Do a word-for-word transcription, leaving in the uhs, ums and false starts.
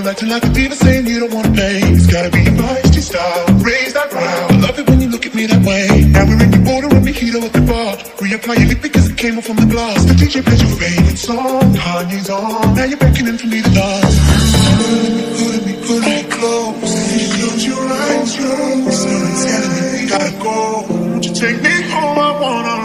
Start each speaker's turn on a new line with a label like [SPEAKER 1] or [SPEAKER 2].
[SPEAKER 1] acting like a diva, saying you don't wanna pay. It's gotta be your feisty style, raise that brow. I love it when you look at me that way. Now we're in the border and mojito at the bar. Reapply your lip because it came off from the glass. The D J plays your favorite song, Kanye's on. Now you're beckoning for me to dance. Put me, put me close. You close your eyes, close. So it's telling me we gotta go. Won't you take me home? I wanna